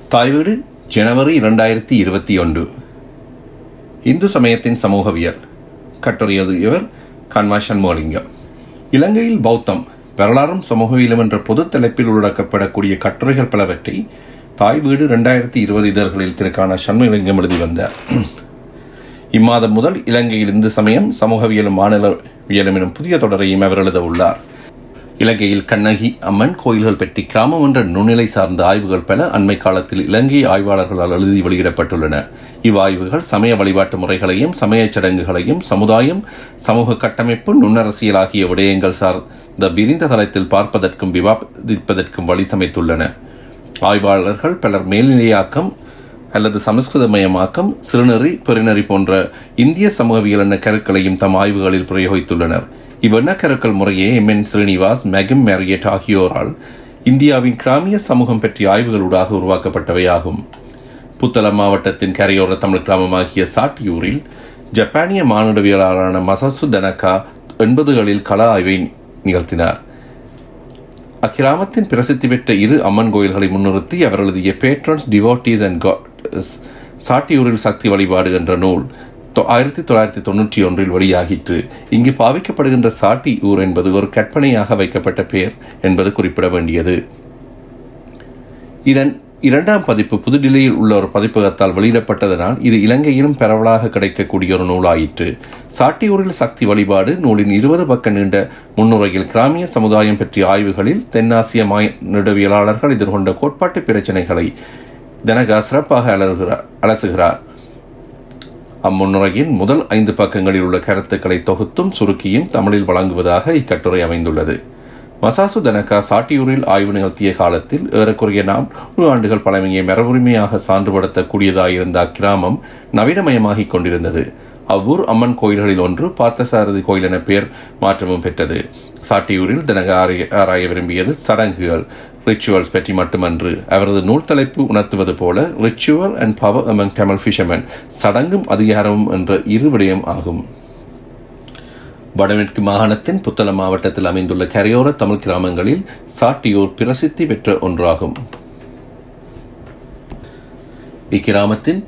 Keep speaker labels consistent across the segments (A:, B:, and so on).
A: தாய்வீடு ஜனவரி 2021. இந்து சமயத்தின் சமூகவியல். கட்டுரை எழுதியவர் சண்முகலிங்கம். இலங்கையில் பௌத்தம் வரலாறும் சமூகவியலும் என்ற பொது தலைப்பில் உள்ளடக்கப்படக்கூடிய கட்டுரைகள் பலவற்றை தாய்வீடு 2020 இதழ்களில் சண்முகலிங்கம் எழுதி வந்தார். இம்மாதம் முதல் இலங்கையில் இந்து சமயம் சமூகவியலும் மாநிலவியலும் எனும் புதிய தொடரையும் அவர் எழுத உள்ளார். இலங்கையில் கண்ணகி அம்மன் கோயில்கள் பற்றி கிராமம் என்ற நுண்ணிலை சார்ந்த ஆய்வுகள் பல அண்மை காலத்தில் இலங்கை ஆய்வாளர்களால் எழுதி வெளியிடப்பட்டுள்ளன. இவ்வாய்வுகள் சமய வழிபாட்டு முறைகளையும் சமய சடங்குகளையும் சமுதாயம், சமூக கட்டமைப்பு, நுண்ணரசியல் ஆகிய விடயங்கள் சார்ந்த விரிந்த தளத்தில் பார்ப்பதற்கும் விவாதிப்பதற்கும் வழி சமைத்துள்ளன. ஆய்வாளர்கள் பலர் மேல்நிலையாக்கம் அல்லது சமஸ்கிருதமயமாக்கம், சிறுநெறி, பெருநெறி போன்ற இந்திய சமூகவியல் என்ற கருக்களையும் தம் ஆய்வுகளில் பிரயோகித்துள்ளனர். இவ்வெண்ணக்கருக்கள் முறையே எம்.என். ஸ்ரீனிவாஸ், மேகிம் மேரியட் ஆகியோரால் இந்தியாவின் கிராமிய சமூகம் பற்றிய ஆய்வுகளூடாக உருவாக்கப்பட்டவையாகும். புத்தளம் மாவட்டத்தின் கரையோர தமிழ் கிராமமாகிய சாட்டியூரில் ஜப்பானிய மானுடவியலாளரான மசாசு தனகா 80களில் கள ஆய்வை நிகழ்த்தினார். அக்கிராமத்தின் பிரசித்தி பெற்ற இரு அம்மன் கோயில்களை முன்னிறுத்தி அவர் எழுதிய பேட்ரன்ஸ், டிவோட்டீஸ் அண்ட் காட்ஸ் சாட்டியூரில் சக்தி வழிபாடு என்ற நூல் 1991 வெளியாகிற்று. இங்கு பாவிக்கப்படுகின்ற சாட்டி ஊர் என்பது ஒரு கற்பனையாக வைக்கப்பட்ட பெயர் என்பது குறிப்பிட வேண்டியது. இதன் 2ஆம் பதிப்பு புதுடில்லியில் உள்ள ஒரு பதிப்பகத்தால் வெளியிடப்பட்டதனால் இது இலங்கையிலும் பரவலாக கிடைக்கக்கூடிய ஒரு நூலாயிற்று. சாட்டியூரில் சக்தி வழிபாடு நூலின் 20 பக்க நீண்ட முன்னுரையில் கிராமிய சமுதாயம் பற்றிய ஆய்வுகளில் தென்னாசிய மானுடவியலாளர்கள் எதிர்கொண்ட கோட்பாட்டு பிரச்சனைகளை தனகா சிறப்பாக அலசுகிறார். அம்முன்னுரையின் முதல் 5 பக்கங்களில் உள்ள கருத்துக்களை தொகுத்தும் சுருக்கியும் தமிழில் வழங்குவதாக இக்கட்டுரை அமைந்துள்ளது. மசாசு தனகா சாட்டியூரில் ஆய்வு நிகழ்த்திய காலத்தில் ஏறக்குறைய 400 ஆண்டுகள் பழமையை மரபுரிமையாக சான்றுபடுத்தக்கூடியதாயிருந்த அக்கிராமம் நவீனமயமாகிக் கொண்டிருந்தது. அவ்வூர் அம்மன் கோயில்களில் ஒன்று பார்த்தசாரதி கோயில் என பெயர் மாற்றமும் பெற்றது. சாட்டியூரில் தனகா ஆராய விரும்பியது சடங்குகள், ரிச்சுவல்ஸ் பற்றி மட்டுமன்று. அவரது நூல் தலைப்பு உணர்த்துவது போல ritual and power among Tamil fishermen, சடங்கும் அதிகாரமும் என்ற இரு விடயம் ஆகும். வடமேற்கு மாகாணத்தின் புத்தளம் மாவட்டத்தில் அமைந்துள்ள கரையோர தமிழ் கிராமங்களில் சாட்டியூர் பிரசித்தி பெற்ற ஒன்றாகும். இக்கிராமத்தின்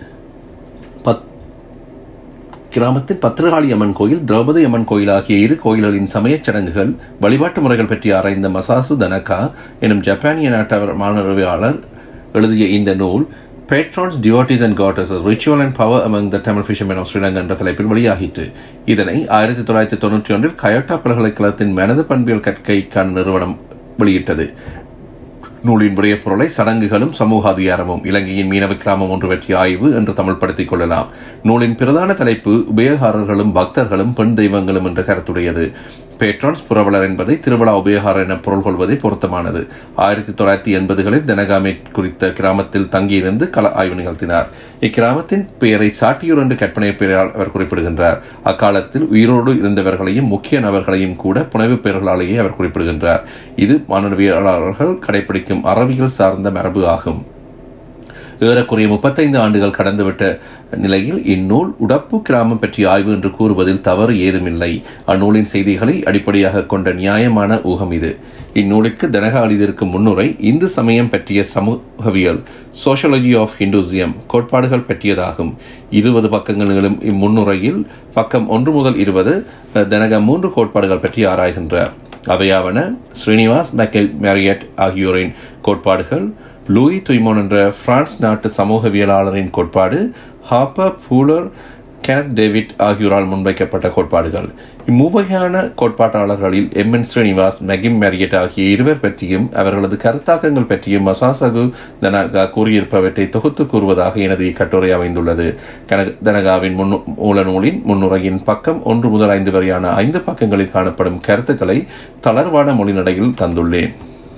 A: பத்திரகாளி அம்மன் கோயில், திரௌபதி அம்மன் கோயில் ஆகிய இரு கோயில்களின் சமயச் சடங்குகள், வழிபாட்டு முறைகள் பற்றி ஆராய்ந்த மசாசு தனகா எனும் ஜப்பானிய நாட்டவர் மாணவியாளர் எழுதிய இந்த நூல் patrons, devotees and goddesses, ritual and power among the Tamil fishermen of Sri Lanka என்ற தலைப்பில் வெளியாகிற்று. இதனை 1991 கயோட்டா பல்கலைக்கழகத்தின் மனது பண்பியல் கற்கைக்கான நிறுவனம் வெளியிட்டது. நூலின் விடைய பொருளை சடங்குகளும் சமூக அதிகாரமும், இலங்கையின் மீனவ கிராமம் ஒன்று பற்றிய ஆய்வு என்று தமிழ்படுத்திக் கொள்ளலாம். நூலின் பிரதான தலைப்பு உபயோகாரர்களும் பக்தர்களும் பெண் தெய்வங்களும் என்ற கருத்துடையது. பேட்ரான்ஸ் புரவலர் என்பதை திருவிழா உபயோகாரர் என பொருள் கொள்வதை பொருத்தமானது. 1980களில் தனகாமே குறித்த கிராமத்தில் தங்கியிருந்து கள ஆய்வு நிகழ்த்தினார். இக்கிராமத்தின் பெயரை சாட்டியூர் என்று கற்பனை பெயரால் அவர் குறிப்பிடுகின்றார். அக்காலத்தில் உயிரோடு இருந்தவர்களையும் முக்கிய நபர்களையும் கூட புனைவு பெயர்களாலேயே அவர் குறிப்பிடுகின்றார். இது மானுடவியலாளர்கள் கடைபிடிக்கும் அறவியல் சார்ந்த மரபு ஆகும். ஏறக்குறைய 35 ஆண்டுகள் கடந்துவிட்ட நிலையில் இந்நூல் உடப்பு கிராமம் பற்றிய ஆய்வு என்று கூறுவதில் தவறு ஏதுமில்லை. அந்நூலின் செய்திகளை அடிப்படையாக கொண்ட நியாயமான ஊகம் இது. இந்நூலுக்கு தனகா எழுதியிருக்கும் முன்னுரை இந்து சமயம் பற்றிய சமூகவியல், சோஷியாலஜி ஆஃப் ஹிந்துசியம் கோட்பாடுகள் பற்றியதாகும். 20 பக்கங்களும் இம்முன்னுரையில் பக்கம் 1 முதல் 20 தனகா 3 கோட்பாடுகள் பற்றி ஆராய்கின்றார். அவையாவன ஸ்ரீனிவாஸ், மேரியட் ஆகியோரின் கோட்பாடுகள், லூயி துய்மோன் என்ற பிரான்ஸ் நாட்டு சமூகவியலாளரின் கோட்பாடு, ஹாப்பர், பூலர், கெனத் டேவிட் ஆகியோரால் முன்வைக்கப்பட்ட கோட்பாடுகள். இம்முவகையான கோட்பாட்டாளர்களில் எம்.என். ஸ்ரீனிவாஸ், மேகிம் மேரியட் ஆகிய இருவர் பற்றியும் அவர்களது கருத்தாக்கங்கள் பற்றியும் மசாசு தனகா கூறியிருப்பவற்றை தொகுத்து கூறுவதாக எனது இக்கட்டுரை அமைந்துள்ளது. தனகாவின் மூல நூலின் முன்னுரையின் பக்கம் 1 முதல் 5 வரையான 5 பக்கங்களில் காணப்படும் கருத்துக்களை தளர்வான மொழிநடையில் தந்துள்ளேன்.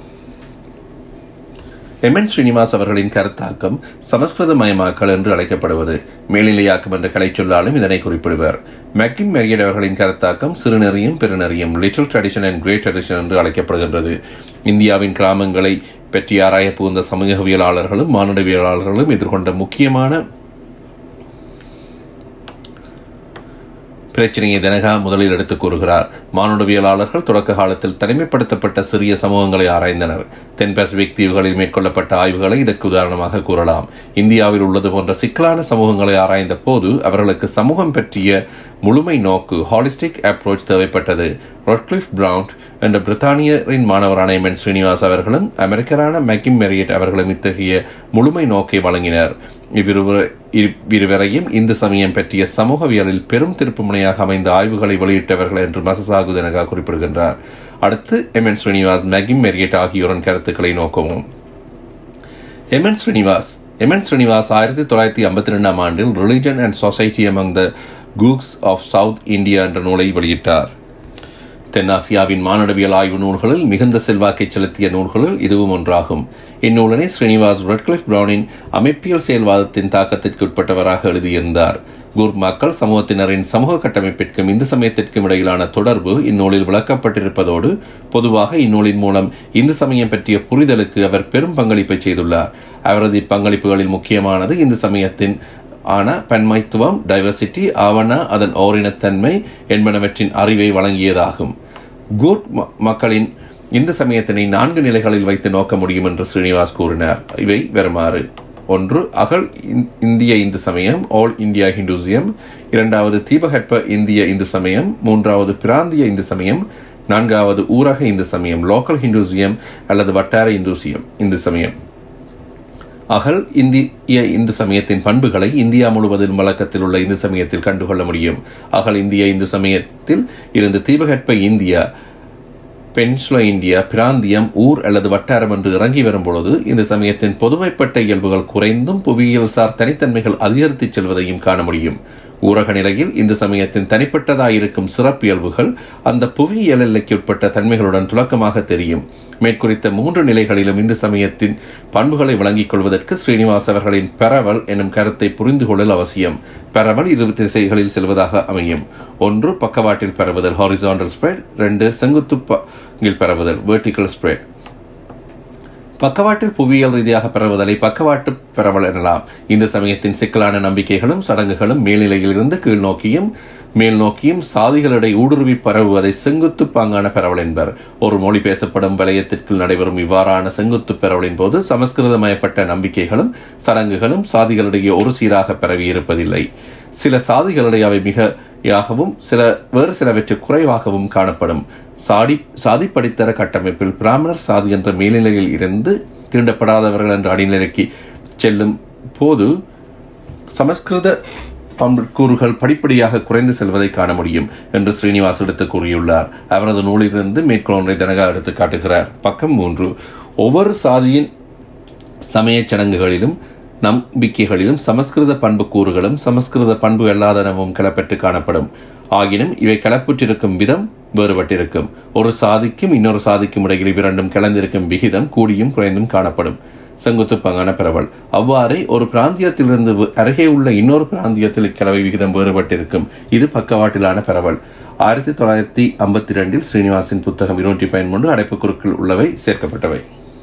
A: எம்.என். ஸ்ரீனிவாஸ் அவர்களின் கருத்தாக்கம் சமஸ்கிருதமயமாக்கல் என்று அழைக்கப்படுவது. மேல்நிலையாக்கம் என்ற கலை சொல்லாலும் இதனை குறிப்பிடுவர். மேகிம் மேரியட் அவர்களின் கருத்தாக்கம் சிறுநெறியும் பெருநெறியும், little tradition and great tradition என்று அழைக்கப்படுகின்றது. இந்தியாவின் கிராமங்களை பற்றி ஆராய புகுந்த சமூகவியலாளர்களும் மானுடவியலாளர்களும் எதிர்கொண்ட முக்கியமான பிரச்சனையை தனகா முதலில் எடுத்துக் கூறுகிறார். மானுடவியலாளர்கள் தொடக்க காலத்தில் தனிமைப்படுத்தப்பட்ட சிறிய சமூகங்களை ஆராய்ந்தனர். தென் பசிபிக் தீவுகளில் மேற்கொள்ளப்பட்ட ஆய்வுகளை இதற்கு உதாரணமாக கூறலாம். இந்தியாவில் உள்ளது போன்ற சிக்கலான சமூகங்களை ஆராய்ந்த போது அவர்களுக்கு சமூகம் பற்றிய முழுமை நோக்கு ஹாலிஸ்டிக் அப்ரோச் தேவைப்பட்டது. ராட்க்ளிஃப் பிரவுன் என்ற பிரித்தானியரின் மாணவரான எம்.என். ஸ்ரீனிவாஸ் அவர்களும் அமெரிக்கரான மேக்கிம் மெரியட் அவர்களும் இத்தகைய முழுமை நோக்கை வழங்கினர். இவ்விருவரையும் இந்து சமயம் பற்றிய சமூகவியலில் பெரும் திருப்புமுனையாக அமைந்த ஆய்வுகளை வெளியிட்டவர்கள் என்று மசசாகு தனகா குறிப்பிடுகின்றார். அடுத்து எம்.என். ஸ்ரீனிவாஸ், மேக்கிம் மெரியட் ஆகியோரின் கருத்துக்களை நோக்கவும். எம்.என். ஸ்ரீனிவாஸ் 1952 ஆண்டில் religion and society among the Coorgs of south India என்ற நூலை வெளியிட்டார். தென்னாசியாவின் மானுடவியல் ஆய்வு நூல்களில் மிகுந்த செல்வாக்கை செலுத்திய நூல்களில் இதுவும் ஒன்றாகும். இந்நூலனை ஸ்ரீனிவாஸ் ராட்க்ளிஃப் பிரவுனின் அமைப்பியல் செயல்வாதத்தின் தாக்கத்திற்கு உட்பட்டவராக எழுதியிருந்தார். கூர்க் மக்கள் சமூகத்தினரின் சமூக கட்டமைப்பிற்கும் இந்து சமயத்திற்கும் இடையிலான தொடர்பு இந்நூலில் விளக்கப்பட்டிருப்பதோடு பொதுவாக இந்நூலின் மூலம் இந்து சமயம் பற்றிய புரிதலுக்கு அவர் பெரும் பங்களிப்பை செய்துள்ளார். அவரது இப்பங்களிப்புகளில் முக்கியமானது இந்து சமயத்தின் பன்மைத்துவம், டைவர்சிட்டி, ஆவண அதன் ஓரினத்தன்மை என்பனவற்றின் அறிவை வழங்கியதாகும். கூர்க் மக்களின் இந்து சமயத்தினை 4 நிலைகளில் வைத்து நோக்க முடியும் என்று ஸ்ரீனிவாஸ் கூறினார். இவை வருமாறு: 1. அகல் இந்திய இந்து சமயம், ஆல் இந்தியா ஹிந்துசியம். 2. தீபகற்ப இந்திய இந்து சமயம். 3. பிராந்திய இந்து சமயம். 4. ஊரக இந்து சமயம், லோக்கல் ஹிந்துசியம் அல்லது வட்டார இந்து சமயம். அகல் இந்திய இந்து சமயத்தின் பண்புகளை இந்தியா முழுவதும் வழக்கத்தில் உள்ள இந்து சமயத்தில் கண்டுகொள்ள முடியும். அகல் இந்திய இந்து சமயத்தில் இருந்து தீபகற்ப இந்தியா, பென்சுலா இந்தியா, பிராந்தியம், ஊர் அல்லது வட்டாரம் என்று இறங்கி வரும் பொழுது இந்த சமயத்தின் பொதுமைப்பட்ட இயல்புகள் குறைந்தும் புவியியல் சார் தனித்தன்மைகள் அதிகரித்து செல்வதையும் காண முடியும். ஊரக நிலையில் இந்த சமயத்தின் தனிப்பட்டதாயிருக்கும் சிறப்பியல்புகள் அந்த புவியியல் எல்லைக்கு உட்பட்ட தன்மைகளுடன் துலக்கமாக தெரியும். மேற்குறித்த 3 நிலைகளிலும் இந்த சமயத்தின் பண்புகளை வழங்கிக் கொள்வதற்கு ஸ்ரீனிவாஸ் அவர்களின் பரவல் எனும் கருத்தை புரிந்து கொள்ளல் அவசியம். பரவல் 2 திசைகளில் செல்வதாக அமையும். 1. பக்கவாட்டில் பரவுதல், ஹாரிசான்டல் ஸ்ப்ரெட். 2. செங்குத்து பரவுதல், வெர்டிகல் ஸ்ப்ரெட். பக்கவாட்டில் புவியியல் ரீதியாக பரவுதலை பக்கவாட்டு பரவல் எனலாம். இந்த சமயத்தின் சிக்கலான நம்பிக்கைகளும் சடங்குகளும் மேல்நிலையிலிருந்து கீழ் நோக்கியும் மேல் நோக்கியும் சாதிகளிடையே ஊடுருவி பரவுவதை செங்குத்து பாங்கான பரவல் என்பர். ஒரு மொழி பேசப்படும் வலயத்திற்குள் நடைபெறும் இவ்வாறான செங்குத்து பரவலின் போது சமஸ்கிருதமயப்பட்ட நம்பிக்கைகளும் சடங்குகளும் சாதிகளிடையே ஒரு சீராக பரவி இருப்பதில்லை. சில சாதிகளிடையே அவை மிகையாகவும் வேறு சிலவற்றை குறைவாகவும் காணப்படும். சாதி படித்தர கட்டமைப்பில் பிராமணர் சாதி என்ற மேல்நிலையில் இருந்து தீண்டப்படாதவர்கள் என்ற அடிநிலைக்கு செல்லும் போது சமஸ்கிருத கூறுகள் படிப்படியாக குறைந்து செல்வதை காண முடியும் என்று ஸ்ரீனிவாஸ் எடுத்து கூறியுள்ளார். அவரது நூலிலிருந்து மேற்கோள் ஒன்றை தனகா எடுத்து காட்டுகிறார். பக்கம் 3. ஒவ்வொரு சாதியின் சமய சடங்குகளிலும் நம்பிக்கைகளிலும் சமஸ்கிருத பண்பு கூறுகளும் சமஸ்கிருத பண்பு அல்லாதனவும் கிளப்பெற்று காணப்படும். ஆகினும் இவை கிளப்புற்றிருக்கும் விதம் வேறுபட்டிருக்கும். ஒரு சாதிக்கும் இன்னொரு சாதிக்கும் இடையில் இவ்விரண்டும் கலந்திருக்கும் விகிதம் கூடியும் குறைந்தும் காணப்படும். செங்குத்து பாங்கான பரவல். அவ்வாறே ஒரு பிராந்தியத்திலிருந்து அருகே உள்ள இன்னொரு பிராந்தியத்தில் இக்கலவை விகிதம் வேறுபட்டிருக்கும். இது பக்கவாட்டிலான பரவல். 1952 ஸ்ரீனிவாசின் புத்தகம் 213 அடைப்புக்குறிக்குள் உள்ளவை சேர்க்கப்பட்டவை.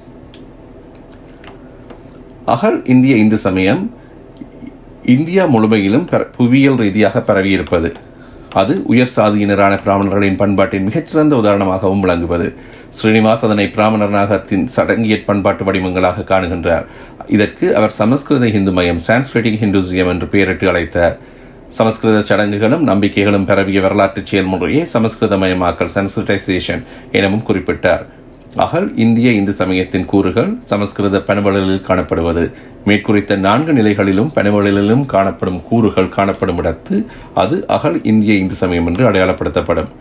A: அகல் இந்திய இந்து சமயம் இந்தியா முழுமையிலும் புவியியல் ரீதியாக பரவியிருப்பது. அது உயர் சாதியினரான பிராமணர்களின் பண்பாட்டின் மிகச்சிறந்த உதாரணமாகவும் விளங்குவது. ஸ்ரீனிவாஸ் அதனை பிராமணநாகத்தின் சடங்கிய பண்பாட்டு வடிவங்களாக காணுகின்றார். இதற்கு அவர் சமஸ்கிருத இந்து மயம், சான்ஸ்கிரிட்டிக் ஹிந்துசியம் என்று பெயரிட்டு அழைத்தார். சமஸ்கிருத சடங்குகளும் நம்பிக்கைகளும் பரவிய வரலாற்று செயல்முறையை சமஸ்கிருதமயமாக்கல், சான்ஸ்கிரிட்டைசேஷன் எனவும் குறிப்பிட்டார். அகல் இந்திய இந்து சமயத்தின் கூறுகள் சமஸ்கிருத பணுவலில் காணப்படுவது. மேற்குறித்த 4 நிலைகளிலும் பணுவலிலும் காணப்படும் கூறுகள் காணப்படும் இடத்து அது அகல் இந்திய இந்து சமயம் என்று அடையாளப்படுத்தப்படும்.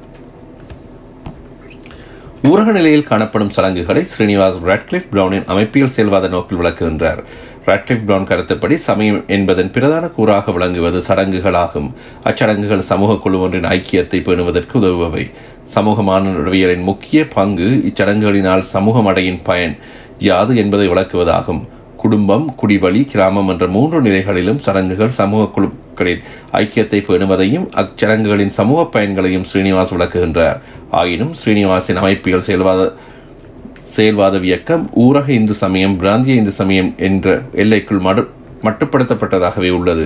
A: ஊரக நிலையில் காணப்படும் சடங்குகளை ஸ்ரீனிவாஸ் ராட்க்ளிஃப் பிரவுனின் அமைப்பியல் செயல்வாத நோக்கில் விளக்குகின்றார். ராட்க்ளிஃப் பிரவுன் கருத்துப்படி சமயம் என்பதன் பிரதான கூறாக விளங்குவது சடங்குகளாகும். அச்சடங்குகள் சமூக குழு ஒன்றின் ஐக்கியத்தை பேணுவதற்கு உதவுபவை. சமூக மானுடவியலின் முக்கிய பங்கு இச்சடங்குகளினால் சமூகம் அடையின் பயன் யாது என்பதை விளக்குவதாகும். குடும்பம், குடிவழி, கிராமம் என்ற 3 நிலைகளிலும் சடங்குகள் சமூக குழுக்களின் ஐக்கியத்தை பேணுவதையும் அச்சடங்குகளின் சமூக பயன்களையும் ஸ்ரீனிவாஸ் விளக்குகின்றார். ஆயினும் ஸ்ரீனிவாசின் அமைப்பியல் செயல்வாத வியக்கம் ஊரக இந்து சமயம், பிராந்திய இந்து சமயம் என்ற எல்லைக்குள் மட்டுப்படுத்தப்பட்டதாகவே உள்ளது.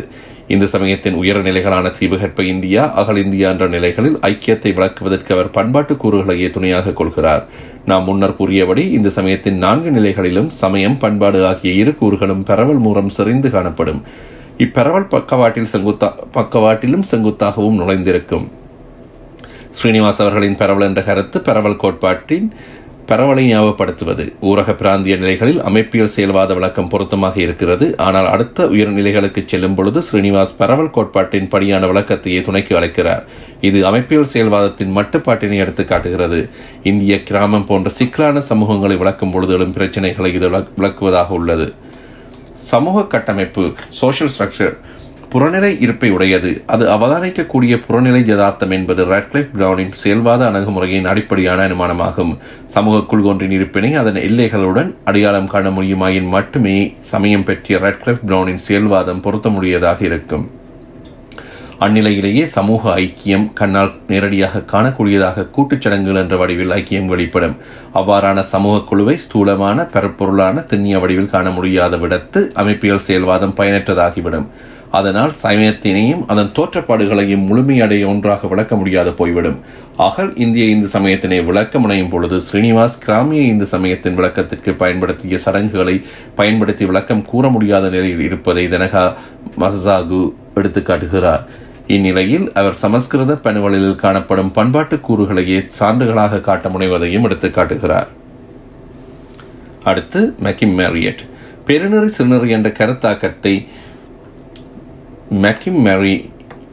A: இந்த சமயத்தின் உயர் நிலைகளான தீபகற்ப இந்தியா, அகல் இந்தியா என்ற நிலைகளில் ஐக்கியத்தை விளக்குவதற்கு அவர் பண்பாட்டு கூறுகளையே துணையாக கொள்கிறார். நாம் முன்னர் கூறியபடி இந்த சமயத்தின் 4 நிலைகளிலும் சமயம், பண்பாடு ஆகிய இரு கூறுகளும் பரவல் மூலம் செறிந்து காணப்படும். இப்பரவல் பக்கவாட்டிலும் செங்குத்தாகவும் நுழைந்திருக்கும். ஸ்ரீனிவாஸ் அவர்களின் பரவல் என்ற கருத்து பரவல் கோட்பாட்டின் பரவலை ஞாபகப்படுத்துவது. ஊரக பிராந்திய நிலைகளில் அமைப்பியல் செயல்வாத விளக்கம் பொருத்தமாக இருக்கிறது. ஆனால் அடுத்த உயர்நிலைகளுக்கு செல்லும் பொழுது ஸ்ரீனிவாஸ் பரவல் கோட்பாட்டின் படியான விளக்கத்தையே துணைக்கு அழைக்கிறார். இது அமைப்பியல் செயல்வாதத்தின் மட்டுப்பாட்டினை எடுத்து காட்டுகிறது. இந்திய கிராமம் போன்ற சிக்கலான சமூகங்களை விளக்கும் பொழுது எழும் பிரச்சனைகளை இது விளக்குவதாக உள்ளது. சமூக கட்டமைப்பு, சோஷியல் ஸ்ட்ரக்சர் புறநிலை இருப்பை உடையது. அது அவதானிக்கக்கூடிய புறநிலை யதார்த்தம் என்பது ராட்க்ளிஃப் பிரவுனின் செயல்வாத அணுகுமுறையின் அடிப்படையான அனுமானமாகும். சமூக குழுவொன்றின் இருப்பினை அதன் எல்லைகளுடன் அடையாளம் காண முடியுமாயின் மட்டுமே சமயம் பற்றிய ராட்க்ளிஃப் பிரவுனின் செயல்வாதம் பொருத்தமுடையதாக இருக்கும். அந்நிலையிலேயே சமூக ஐக்கியம் கண்ணால் நேரடியாக காணக்கூடியதாக கூட்டுச்சடங்குகள் என்ற வடிவில் ஐக்கியம் வெளிப்படும். அவ்வாறான சமூக குழுவை ஸ்தூலமான பரப்பொருளான திண்ணிய வடிவில் காண முடியாத விடத்து அமைப்பியல் செயல்வாதம் பயனற்றதாகிவிடும். அதனால் சமயத்தினையும் அதன் தோற்றப்பாடுகளையும் முழுமையடைய ஒன்றாக விளக்க முடியாது போய்விடும். அகல் இந்திய இந்து சமயத்தினை விளக்க முனையும் பொழுது ஸ்ரீனிவாஸ் கிராமிய இந்து சமயத்தின் விளக்கத்திற்கு பயன்படுத்திய சடங்குகளை பயன்படுத்தி விளக்கம் கூற முடியாத நிலையில் இருப்பதை தனகா மசாகு எடுத்துக்காட்டுகிறார். இந்நிலையில் அவர் சமஸ்கிருத பணுவலில் காணப்படும் பண்பாட்டு கூறுகளையே சான்றுகளாக காட்ட முனைவதையும் எடுத்துக்காட்டுகிறார். அடுத்து மெக்கிம் மேரியட். பெருநெறி சிறுநெறி என்ற கருத்தாக்கத்தை மெக்கிம் மேரியட்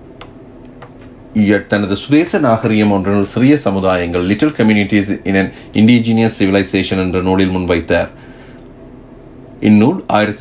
A: தனது சுதேச நாகரிகம் ஒன்றில் சிறிய சமுதாயங்கள் little communities in an indigenous civilisation என்ற நூலில் முன்வைத்தார். இந்நூல்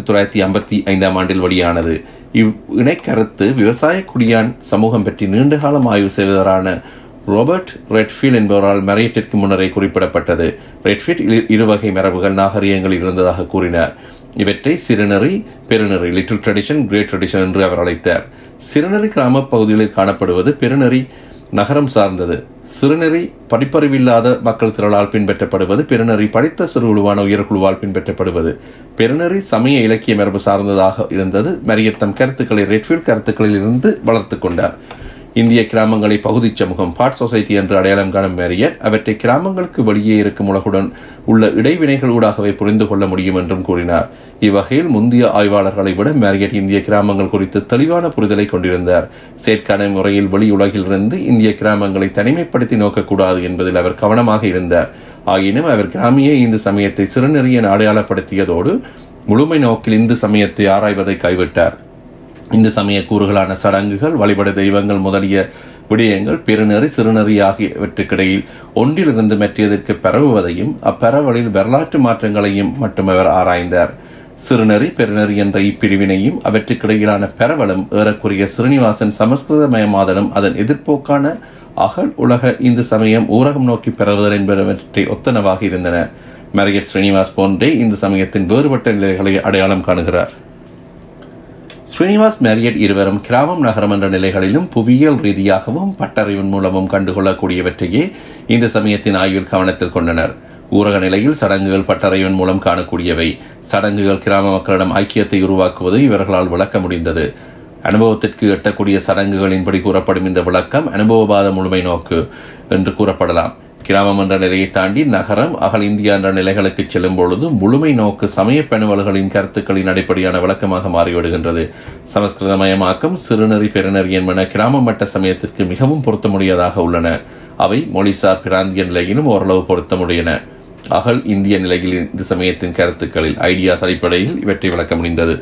A: 1955 ஆண்டில் வெளியானது. இணைக்கருத்து விவசாய குடியான் சமூகம் பற்றி நீண்டகாலம் ஆய்வு செய்வதரான ராபர்ட் ரெட்ஃபீல்ட் என்பவரால் மேரியட்டிற்கு முன்னரே குறிப்பிடப்பட்டது. ரெட்ஃபீல்ட் 2 வகை மரபுகள் நாகரிகங்கள் இருந்ததாக கூறினார். இவற்றை சிறுநெறி, பெருநெறி, லிட்டில் ட்ரெடிஷன், கிரேட் ட்ரெடிஷன் என்று அவர் அழைத்தார். சிறுநெறி கிராம பகுதிகளில் காணப்படுவது, பெருநெறி நகரம் சார்ந்தது. சிறுநெறி படிப்பறிவில்லாத மக்கள் திரளால் பின்பற்றப்படுவது, பெருநெறி படித்த சிறுகுழுவான உயர்குழுவால் பின்பற்றப்படுவது. பெருநெறி சமய இலக்கிய மரபு சார்ந்ததாக இருந்தது. மேரியட் தம் கருத்துக்களை ரெட்ஃபீல்ட் கருத்துக்களில் இருந்து வளர்த்து கொண்டார். இந்திய கிராமங்களை பகுதி சமூகம், பார்ட் சொசைட்டி என்று அடையாளம் காணும் மேரியட் அவற்றை கிராமங்களுக்கு வெளியே இருக்கும் உலகுடன் உள்ள இடைவினைகள் ஊடாகவே புரிந்து கொள்ள முடியும் என்றும் கூறினார். இவ்வகையில் முந்தைய ஆய்வாளர்களை விட மேரியட் இந்திய கிராமங்கள் குறித்து தெளிவான புரிதலை கொண்டிருந்தார். செயற்கான முறையில் வெளி உலகிலிருந்து இந்திய கிராமங்களை தனிமைப்படுத்தி நோக்கக்கூடாது என்பதில் அவர் கவனமாக இருந்தார். ஆயினும் அவர் கிராமிய இந்து சமயத்தை சிறுநெறி என அடையாளப்படுத்தியதோடு முழுமை நோக்கில் இந்து சமயத்தை ஆராய்வதை கைவிட்டார். இந்து சமய கூறுகளான சடங்குகள், வழிபட தெய்வங்கள் முதலிய விடயங்கள் பெருநெறி, சிறுநெறி ஆகியவற்றுக்கிடையில் ஒன்றிலிருந்து மற்றதற்கு பரவுவதையும் அப்பரவலில் வரலாற்று மாற்றங்களையும் மட்டும் அவர் ஆராய்ந்தார். சிறுநெறி, பெருநெறி என்ற இப்பிரிவினையும் அவற்றுக்கிடையிலான பரவலும் ஏறக்குறைய ஸ்ரீனிவாசன் சமஸ்கிருதமயமாதலும் அதன் எதிர்ப்போக்கான அகல் உலக இந்து சமயம் ஊரகம் நோக்கி பரவுதல் என்பவற்றை ஒத்தனவாக இருந்தன. மேரியட் ஸ்ரீனிவாஸ் போன்றே இந்து சமயத்தின் வேறுபட்ட நிலைகளை அடையாளம் காணுகிறார். ஸ்ரீனிவாஸ் மேரியட் இருவரும் கிராமம், நகரம் என்ற நிலைகளிலும் புவியியல் ரீதியாகவும் பட்டறிவின் மூலமும் கண்டுகொள்ளக்கூடியவற்றையே இந்த சமயத்தின் ஆய்வில் கவனத்தில் கொண்டனர். ஊரக நிலையில் சடங்குகள் பட்டறிவின் மூலம் காணக்கூடியவை. சடங்குகள் கிராம மக்களிடம் ஐக்கியத்தை உருவாக்குவது இவர்களால் விளக்க முடிந்தது. அனுபவத்திற்கு எட்டக்கூடிய சடங்குகளின்படி கூறப்படும் இந்த விளக்கம் அனுபவவாத முழுமை நோக்கு என்று கூறப்படலாம். கிராமம் என்ற நிலையை தாண்டி நகரம், அகல் இந்தியா என்ற நிலைகளுக்கு செல்லும் பொழுது முழுமை நோக்கு சமய பணுவல்களின் கருத்துக்களின் அடிப்படையான விளக்கமாக மாறிவிடுகின்றது. சமஸ்கிருதமயமாக்கம், சிறுநெறி, பெருநெறி என்பன கிராம மட்ட சமயத்திற்கு மிகவும் பொருத்தமுடையதாக உள்ளன. அவை மொழிசார் பிராந்திய நிலையிலும் ஓரளவு பொருத்தமுடையன. அகல் இந்திய நிலையில் இந்த சமயத்தின் கருத்துக்களில் ஐடியாஸ் அடிப்படையில் இவற்றை விளக்க முடிந்தது.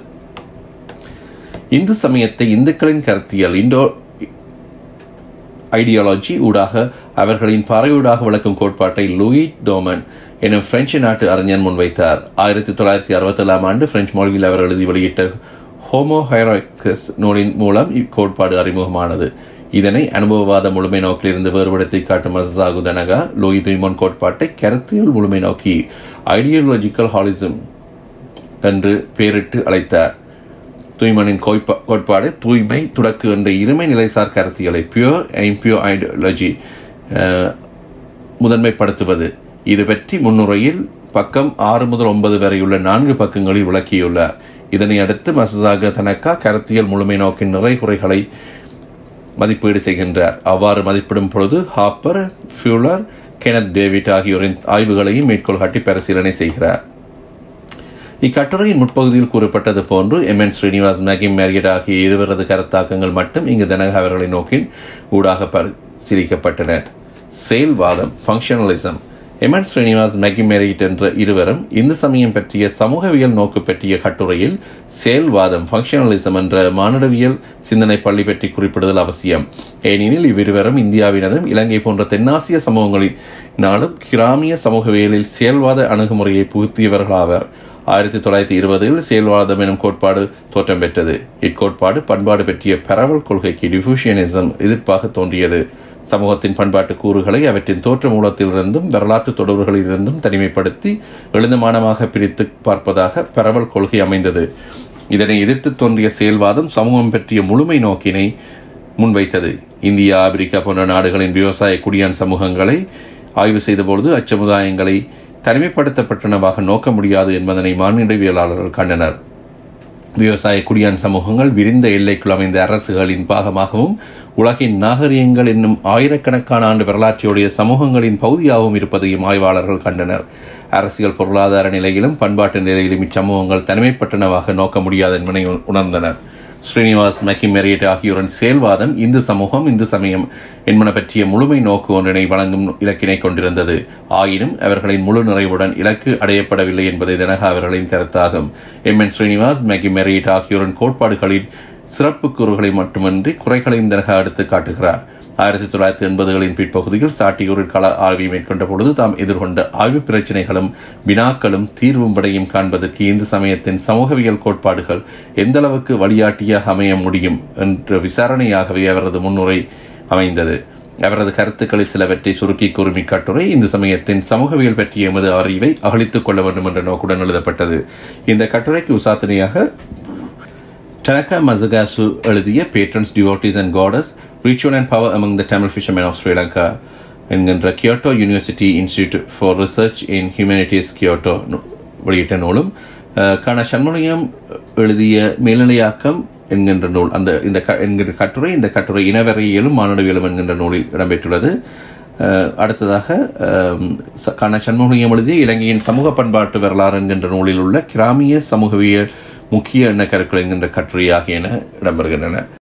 A: இந்து சமயத்தை இந்துக்களின் கருத்தியல் இண்டோ ஐடியாலஜி ஊடாக அவர்களின் பார்வையூடாக விளக்கும் கோட்பாட்டை லூயி டோமன் எனும் பிரெஞ்சு நாட்டு அறிஞர் முன்வைத்தார். 1967 ஆண்டு பிரெஞ்சு மொழியில் அவர் எழுதி வெளியிட்ட ஹோமோ ஹைரார்கஸ் நூலின் மூலம் இக்கோட்பாடு அறிமுகமானது. இதனை அனுபவவாத முழுமை நோக்கிலிருந்து வேறுபடுத்தி காட்டும் மசாகு தனகா லூயி துய்மன் கோட்பாட்டை கருத்தியல் முழுமை நோக்கி ஐடியாலஜிக்கல் ஹாலிசம் என்று பெயரிட்டு அழைத்தார். தூய்மனின் கோட்பாடு தூய்மை, துடக்கு என்ற இருமை நிலைசார் கருத்தியலை பியூர் இம்பியூர் ஐடியாலஜி முதன்மைப்படுத்துவது. இது பற்றி முன்னுரையில் பக்கம் 6 முதல் 9 வரையுள்ள 4 பக்கங்களில் விளக்கியுள்ளார். இதனை அடுத்து மசசாக தனக்கா கருத்தியல் முழுமை நோக்கின் நிறைகுறைகளை மதிப்பீடு செய்கின்றார். அவ்வாறு மதிப்பிடும் பொழுது ஹாப்பர், ஃபியூலர், கெனத் டேவிட் ஆகியோரின் ஆய்வுகளையும் மேற்கோள் காட்டி பரிசீலனை செய்கிறார். இக்கட்டுரையின் முற்பகுதியில் கூறப்பட்டது போன்று எம்என் ஸ்ரீனிவாஸ், மேகி மேரியட் ஆகிய இருவரது கருத்தாக்கங்கள் மட்டும் இங்கு தனக அவர்களின் நோக்கின் ஊடாக பரிசீலிக்கப்பட்டன. செயல்வாதம், functionalism. M N Srinivas, McKim Marriott என்ற இருவரும் இந்து சமயம் பற்றிய சமூகவியல் நோக்கு பற்றிய கட்டுரையில் செயல்வாதம், ஃபங்க்ஷனலிசம் என்ற மானுடவியல் சிந்தனை பள்ளி பற்றி குறிப்பிடுதல் அவசியம். ஏனெனில் இவ்விருவரும் இந்தியாவினதும் இலங்கை போன்ற தென்னாசிய சமூகங்களினாலும் கிராமிய சமூகவியலில் செயல்வாத அணுகுமுறையை புகுத்தியவர்களாவர். 1920 செயல்வாதம் எனும் கோட்பாடு தோற்றம் பெற்றது. இக்கோட்பாடு பண்பாடு பற்றிய பரவல் கொள்கைக்கு டிஃப்யூஷனிசம் எதிர்ப்பாக தோன்றியது. சமூகத்தின் பண்பாட்டு கூறுகளை அவற்றின் தோற்ற மூலத்திலிருந்தும் வரலாற்று தொடர்புகளிலிருந்தும் தனிமைப்படுத்தி எழுந்தமானமாக பிரித்து பார்ப்பதாக பரவல் கொள்கை அமைந்தது. இதனை எதிர்த்து தோன்றிய செயல்வாதம் சமூகம் பற்றிய முழுமை நோக்கினை முன்வைத்தது. இந்தியா, ஆப்பிரிக்கா போன்ற நாடுகளின் விவசாய குடியான் சமூகங்களை ஆய்வு செய்தபொழுது அச்சமுதாயங்களை தனிமைப்படுத்தப்பட்டனவாக நோக்க முடியாது என்பதனை மானிடவியலாளர்கள் கண்டனர். விவசாய குடியான் சமூகங்கள் விரிந்த எல்லைக்குள் அமைந்த அரசுகளின் பாகமாகவும் உலகின் நாகரிகங்கள் என்னும் ஆயிரக்கணக்கான ஆண்டு வரலாற்றையுடைய சமூகங்களின் பகுதியாகவும் இருப்பதையும் ஆய்வாளர்கள் கண்டனர். அரசியல் பொருளாதார நிலையிலும் பண்பாட்டு நிலையிலும் இச்சமூகங்கள் தனிமைப்பட்டனவாக நோக்க முடியாது என்பதை உணர்ந்தனர். ஸ்ரீனிவாஸ், மேகி மேரியட் ஆகியோரின் செயல்வாதம் இந்து சமூகம், இந்து சமயம் என்பன பற்றிய முழுமை நோக்கு ஒன்றினை வழங்கும் இலக்கினை கொண்டிருந்தது. ஆயினும் அவர்களின் முழு நிறைவுடன் இலக்கு அடையப்படவில்லை என்பதை தனக அவர்களின் கருத்தாகும். எம்என் ஸ்ரீனிவாஸ், மேகி மேரியட் ஆகியோரின் கோட்பாடுகளின் சிறப்பு கூறுகளை மட்டுமின்றி குறைகளையும் தனக எடுத்து காட்டுகிறார். 1980களின் பிற்பகுதியில் சாட்டியூரில் கள ஆய்வை மேற்கொண்ட பொழுது தாம் எதிர்கொண்ட ஆய்வு பிரச்சினைகளும் வினாக்களும் தீர்வும் படையும் காண்பதற்கு இந்து சமயத்தின் சமூகவியல் கோட்பாடுகள் எந்தளவுக்கு வழிகாட்டியாக அமைய முடியும் என்ற விசாரணையாகவே அவரது முன்னுரை அமைந்தது. அவரது கருத்துக்களில் சிலவற்றை சுருக்கி கூறும் இக்கட்டுரை இந்து சமயத்தின் சமூகவியல் பற்றிய எமது அறிவை அகழித்துக் கொள்ள வேண்டும் என்ற நோக்குடன் எழுதப்பட்டது. இந்த கட்டுரைக்கு உசாத்தனையாக Tanaka Mazagasu எழுதிய Patrons, Devotees and Goddess, Ritual and Power Among the Tamil Fishermen of Sri Lanka என்கின்ற Kyoto university institute for research in humanities Kyoto வெளியிட்ட நூலும், கான சண்முகலிங்கம் எழுதிய மேல்நிலையாக்கம் என்கின்ற நூல் என்கின்ற கட்டுரை, இந்த கட்டுரை இனவெறியியலும் மானுடவியலும் என்கின்ற நூலில் இடம்பெற்றுள்ளது. அடுத்ததாக கான சண்முகலிங்கம் எழுதிய இலங்கையின் சமூக பண்பாட்டு வரலாறு என்கின்ற நூலில் உள்ள கிராமிய சமூகவியல் முக்கிய எண்ண கருக்கள் என்கின்ற கட்டுரை ஆகியன இடம்பெறுகின்றன.